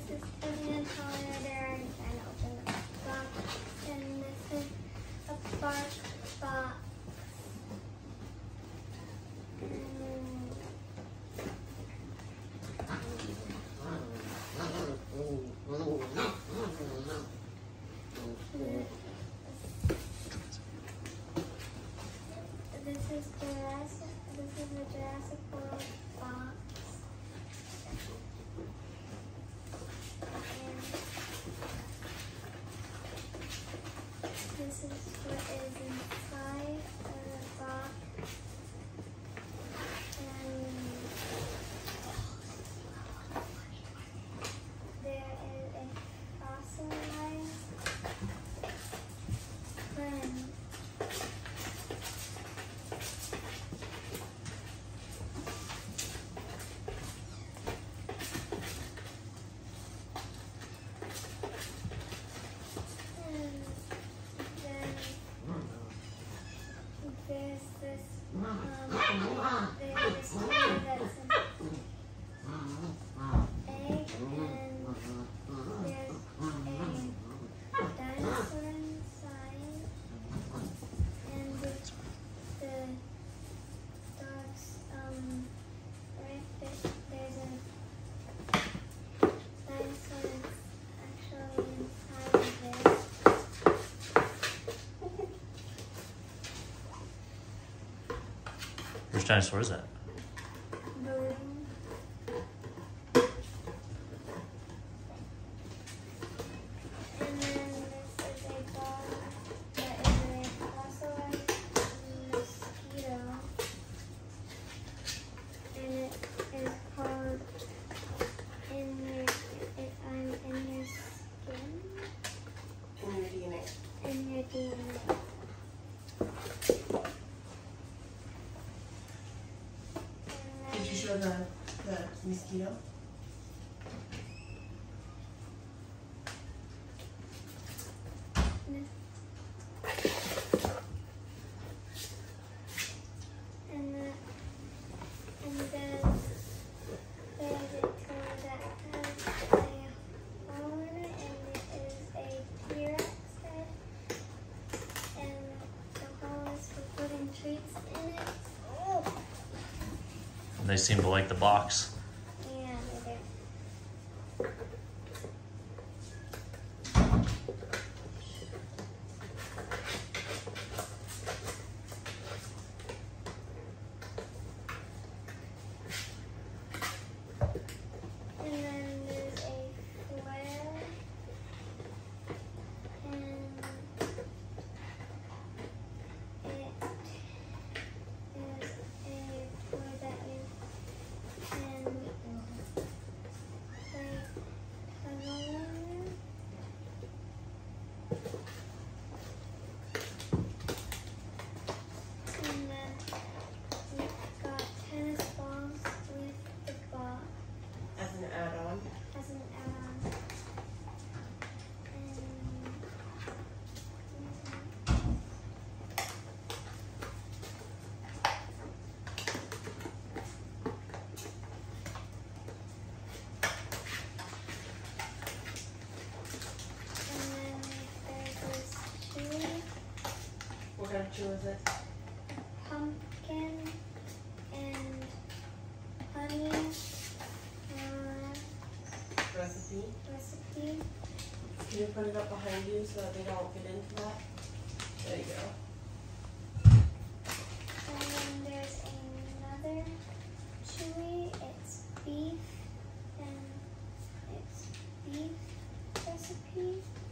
is Tilly and Talia. They're trying to open the box. And this is a Barkbox. This is Jurassic. This is the Jurassic World box. And this is what is inside the box. And there is a fossilized friend. There's this toy that's an egg, and there's a dinosaur inside, and the dog's right there, there's a dinosaur that's actually inside of it. Which dinosaur is that? Blue. And then this is a dog that is a fossilized mosquito. And it is called I'm in your skin. In your DNA. In your DNA. Did you show the mosquito? And then there's a toy that has a hole in it, and it is a T-Rex head. And the hole is for putting treats in it. And they seem to like the box. Yeah, they do. And then there's a flare, and it is a toy that you can play tunnel in. And then we've got tennis balls with the ball As an add-on. as an add-on. And then there's this chewy What kind of chew is it? pumpkin and honey Recipe. recipe. Can you put it up behind you so that they don't get into that? There you go. And then there's another chewy. It's beef, and it's beef recipe.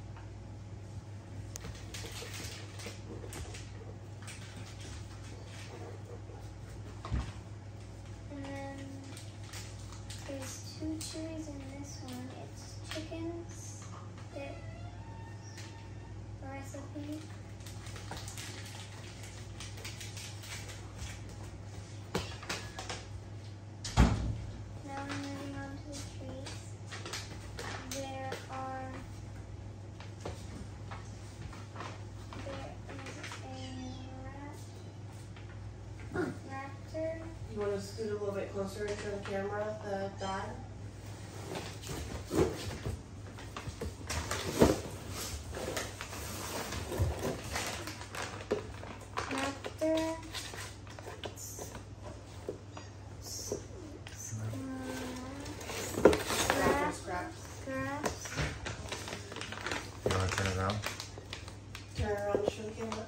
And then there's two chewies in this one. It's chicken stick recipe. Now we're moving on to the treats. There is a raptor. You want to scoot a little bit closer into the camera, the dot? You want to turn it around? Turn around and show the camera.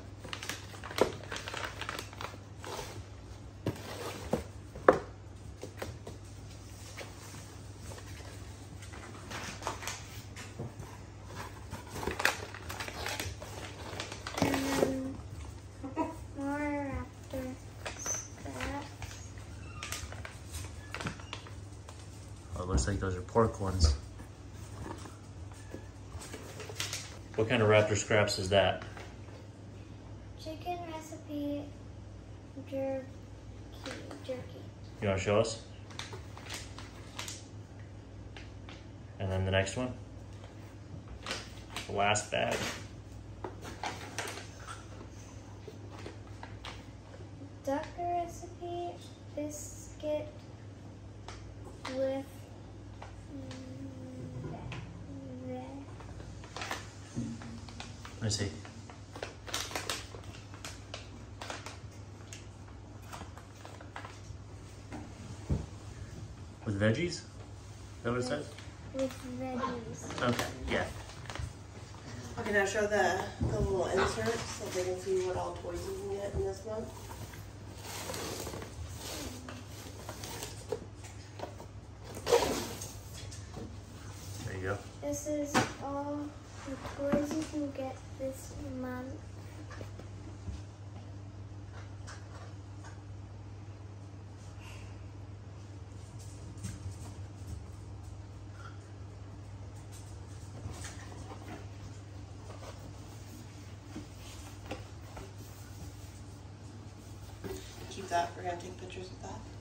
Oh, it looks like those are pork ones. What kind of raptor scraps is that? Chicken recipe jerky. You want to show us? And then the next one? The last bag. Duck recipe biscuit with Let me see. With veggies? Is that what it says? with veggies. Okay, yeah. Okay, now show the little insert so they can see what all toys you can get in this month. There you go. This is all the toys you can get this month. Keep that. We're going to take pictures of that.